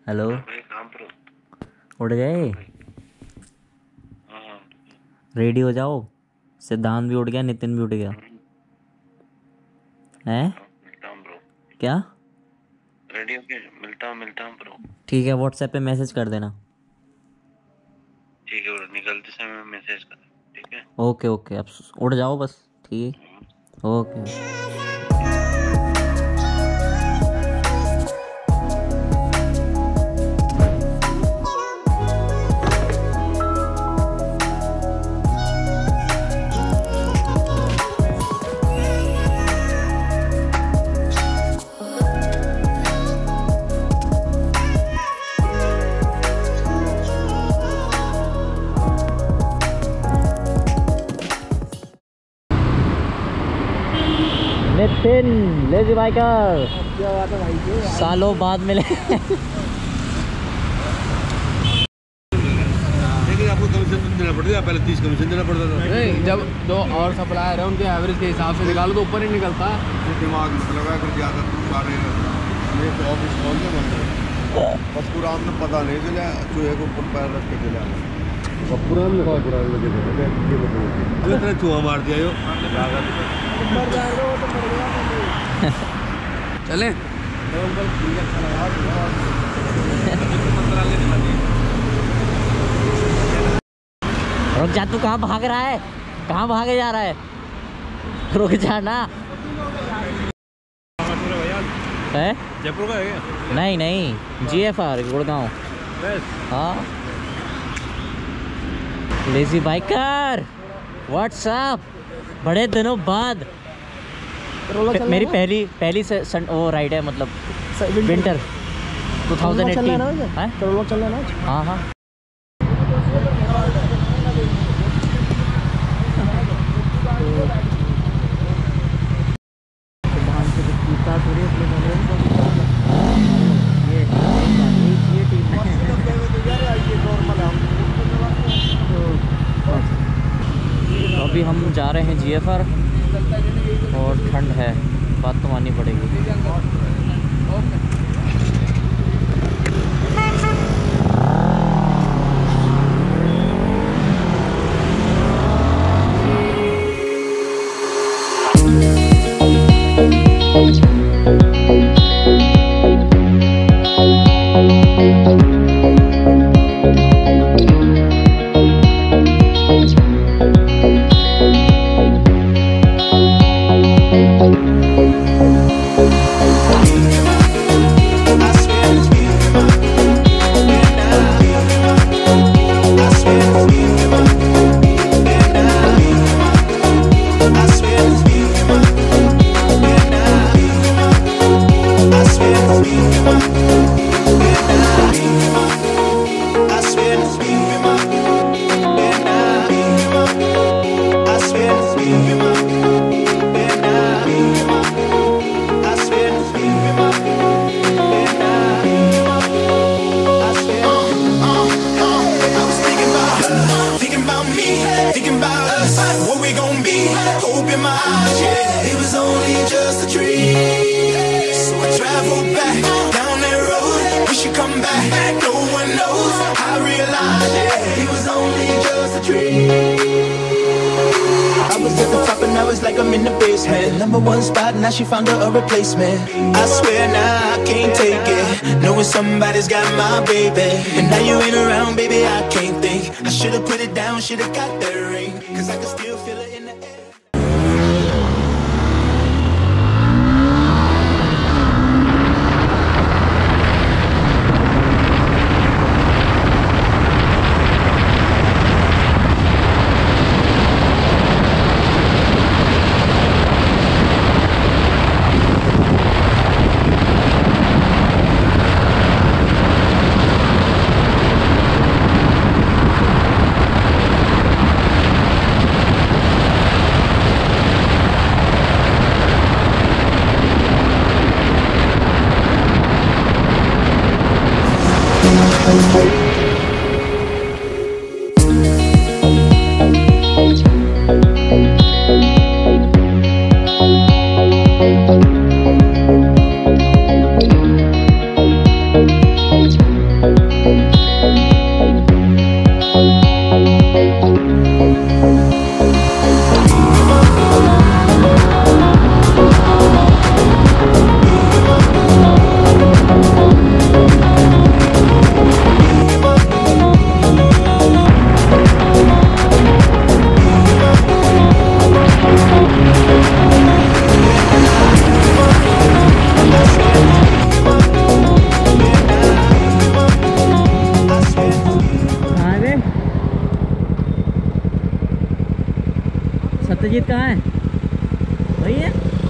Hello. भाई कहाँ पर हो? उठ गए? हाँ। रेडी हो जाओ। सिद्धांत भी उठ गया, नितिन भी उठ गया है। मिलता हूँ ब्रो। क्या? रेडी होके मिलता हूँ ब्रो। ठीक है, व्हाट्सएप पे मैसेज कर देना। ठीक है ब्रो, निकलते समय मैसेज कर। ठीक है। ओके ओके, अब उठ जाओ बस। ठीक। ओके। नितिन लेजी बाइकर, क्या बात है भाई जी? सालों बाद मिले। लेकिन आपको कमीशन देना पड़ता है, पहले 30 कमीशन देना पड़ता था। नहीं, जब दो और सप्लायर है उनके एवरेज के हिसाब से निकालो तो ऊपर ही निकलता। दिमाग में लगा कर ज़्यादा सारे ये तो ऑफिस कौन से बंद है बस पूरा हमने पता नहीं चला, चूहे को ऊपर पैर रख के चला पुरान इतना चूहा मार दिया यो। चले रुक जा, तू कहाँ भाग रहा है? कहाँ भागे जा रहा है? रुक जा ना। है जयपुर का है क्या? नहीं नहीं, GFR गुड़गांव। हाँ, लेजी बाइकर व्हाट्सअप, बड़े दिनों बाद। मेरी पहली वो राइड है, मतलब विंटर 2018 है। चल रहा है। हाँ हाँ। अभी हम जा रहे हैं GFR और ठंड है, बात तो माननी पड़ेगी। Now she found her a replacement. I swear now I can't take it, knowing somebody's got my baby. And now you ain't around, baby, I can't think. I should've put it down, should've got that ring, cause I can still feel it in the air. वही है।